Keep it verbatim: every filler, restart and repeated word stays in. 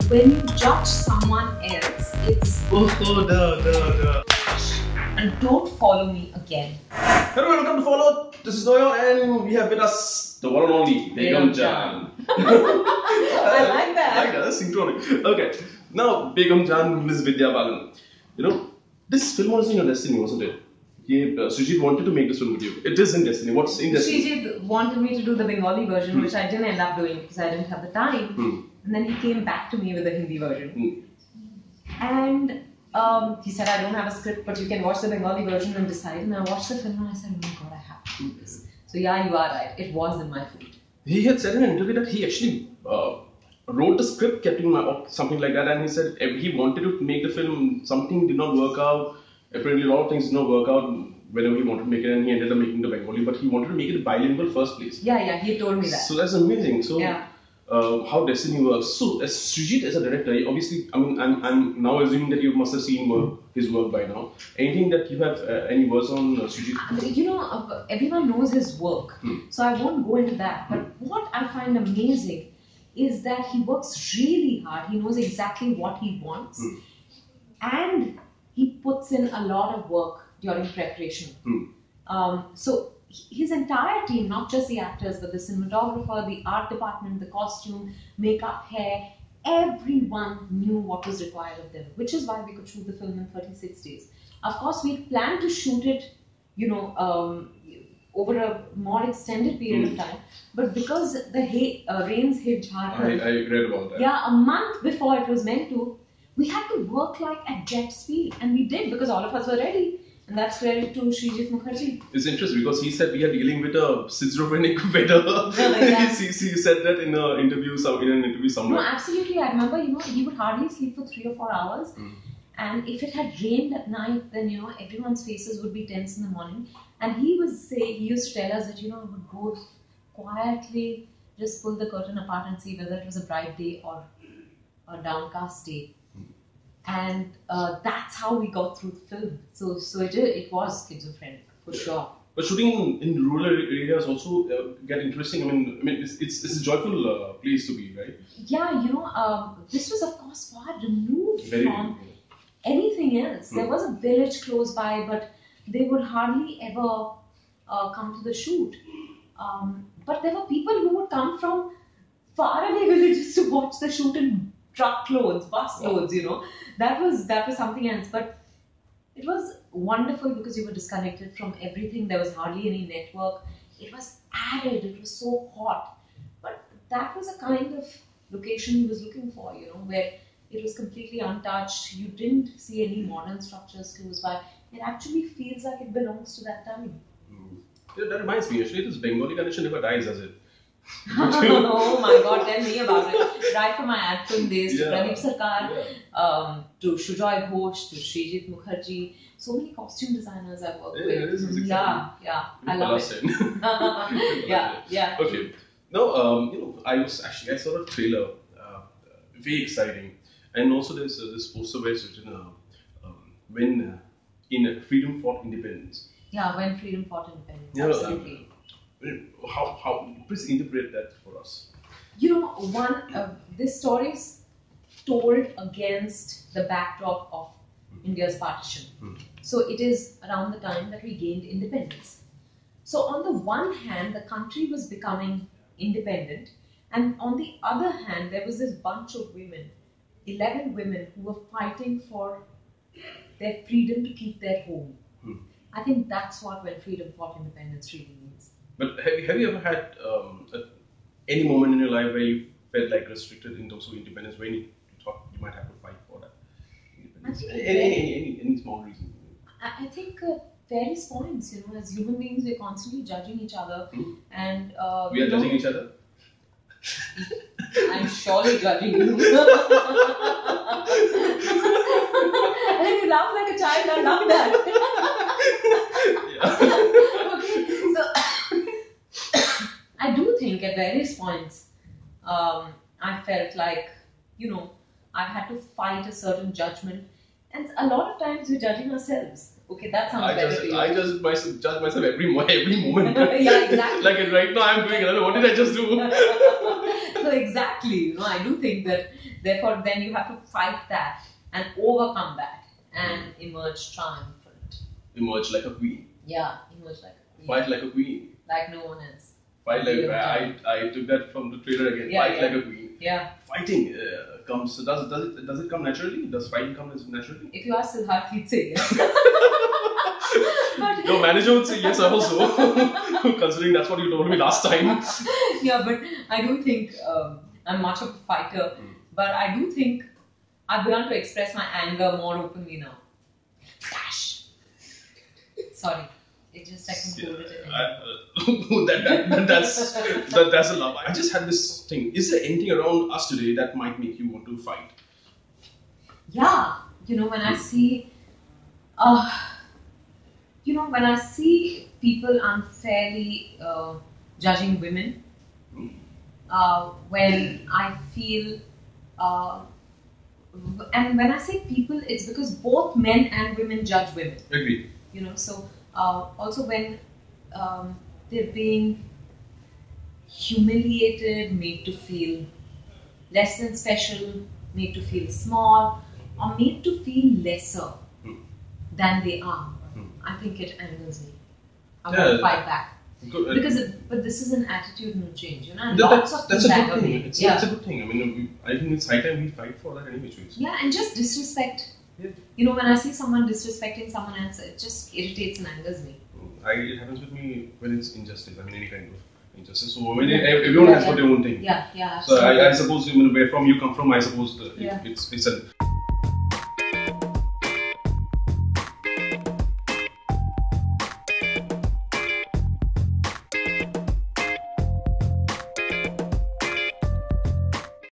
when you judge someone else, it's Oh, oh, duh, duh, duh. and don't follow me again. Hello, welcome to Follow. This is Noyo, and we have with us the one and only Begum Jan. I like that. I like that. That's synchronic. Okay, now Begum Jan, Miss Vidya Balan. You know, this film was in your destiny, wasn't it? Yeah, uh, Sujit wanted to make this film with you. It is in destiny. What's in destiny? Srijit wanted me to do the Bengali version, Hmm. which I didn't end up doing because I didn't have the time. Hmm. And then he came back to me with the Hindi version. Hmm. And um, he said, I don't have a script, but you can watch the Bengali version and decide. And I watched the film and I said, oh my god, I have to do this. So yeah, you are right. It was in my food. He had said in an interview that he actually uh, wrote the script, kept in my, or something like that, and he said he wanted to make the film. Something did not work out. Apparently, a lot of things did not work out whenever he wanted to make it, and he ended up making the Bengali. But he wanted to make it bilingual first place. Yeah, yeah, he told me that. So that's amazing. So Yeah. uh, how destiny works. So as Srijit as a director, obviously, I mean, I'm, I'm now assuming that you must have seen work, his work by now. Anything that you have uh, any words on uh, Srijit? You know, uh, everyone knows his work, Hmm. so I won't go into that. But what I find amazing is that he works really hard. He knows exactly what he wants, Hmm. and he puts in a lot of work during preparation. Hmm. Um, so his entire team, not just the actors, but the cinematographer, the art department, the costume, makeup, hair, everyone knew what was required of them, which is why we could shoot the film in thirty-six days. Of course, we planned to shoot it, you know, um, over a more extended period Mm. of time, but because the ha- uh, rains hit I, Jharkhand, I read about that. yeah, a month before it was meant to, we had to work like at jet speed, and we did because all of us were ready. And that's credit to Srijit Mukherjee. It's interesting because he said we are dealing with a schizophrenic weather. Yeah. he, he said that in an interview, some in an interview No, somewhere. absolutely. I remember, you know, he would hardly sleep for three or four hours. Mm. And if it had rained at night, then, you know, everyone's faces would be tense in the morning. And he would say, he used to tell us that, you know, I would go quietly, just pull the curtain apart and see whether it was a bright day or a downcast day. And uh, that's how we got through the film. So, so it, it was schizophrenic, for sure. But shooting in, in rural areas also uh, get interesting. I mean, I mean, it's it's, it's a joyful uh, place to be, right? Yeah, you know, um, this was, of course, far removed Very from beautiful. anything else. There Hmm. was a village close by, but they would hardly ever uh, come to the shoot. Um, but there were people who would come from faraway villages to watch the shoot in truckloads, bus Wow. loads. You know, that was that was something else. But it was wonderful because you were disconnected from everything. There was hardly any network. It was arid. It was so hot. But that was a kind of location he was looking for. You know, where it was completely untouched. You didn't see any modern structures close by. It actually feels like it belongs to that time. Mm. Yeah, that reminds me, actually, this Bengali connection never dies, does it? Oh my god, tell me about it. Right from my acting days to Yeah. Pradeep Sarkar, Yeah. um, to Shujoy Ghosh, to Srijit Mukherjee. So many costume designers I've worked Yeah, this is with. exciting. Yeah, yeah, I love it. Yeah, yeah. Okay. Now, um, you know, I was actually I saw a trailer, uh, very exciting, and also there's uh, this poster where it's written, uh, um, "When uh, in uh, freedom fought independence." Yeah, when freedom fought independence. Yeah, Absolutely. How how please interpret that for us? You know, one uh, this story is told against the backdrop of India's partition. Hmm. So it is around the time that we gained independence. So on the one hand, the country was becoming independent, and on the other hand, there was this bunch of women, eleven women, who were fighting for their freedom to keep their home. Hmm. I think that's what when freedom fought independence really means. But have you, have you ever had um, a, any moment in your life where you felt like restricted in terms of independence, when you, you thought you might have to fight for that independence? I think Any, any, any, any, any small reason? I I think uh, various points, you know, as human beings, we're constantly judging each other, Hmm. and uh, We are you know, judging each other? I'm surely judging you. And then you laugh like a child. I love that. Okay, so I do think at various points um, I felt like, you know, I had to fight a certain judgment, and a lot of times we're judging ourselves. Okay, that sounds I better just, to you. I just myself, judge myself every mo- every moment. Yeah, exactly. Like right now, I'm doing. I don't know, what did I just do? So exactly, you know, I do think that therefore then you have to fight that and overcome that and emerge triumphant. Emerge like a queen. Yeah, emerge like a queen. Fight like a queen. Like no one else. Fight like Yeah. I, I took that from the trailer again. Yeah, Fight yeah. like a queen. Yeah. Fighting uh, comes. Does does it does it come naturally? Does fighting come naturally? If you ask Siddharth, he'd say yes. But Your manager would say yes also, considering that's what you told me last time. yeah, but I don't think um, I'm much of a fighter. Mm. But I do think I've begun to express my anger more openly now. Dash. Sorry, it just I can hold it in. I, uh, that, that, that, that's that, that's a love. I just had this thing. Is there anything around us today that might make you want to fight? Yeah, you know when I see, uh, you know when I see people unfairly uh, judging women, uh, when I feel, uh, and when I say people, it's because both men and women judge women. Agree. You know, so uh, also when um, they're being humiliated, made to feel less than special, made to feel small, or made to feel lesser Hmm. than they are, Hmm. I think it angers me. I Yeah. want to fight back. Good. Because, it, but this is an attitudinal change, you know. And That- lots that's, of that's things a anger good thing. me. It's, Yeah. it's a good thing. I mean, we, I think it's high time we fight for that anyway. Choice. Yeah, and just disrespect. Yeah. You know, when I see someone disrespecting someone else, it just irritates and angers me. I, it happens with me when it's injustice. I mean, any kind of injustice. So when it, everyone Yeah, has yeah. got their own thing. Yeah, yeah. So Absolutely. I, I suppose you know, where from you come from, I suppose the, Yeah. it, it's it's a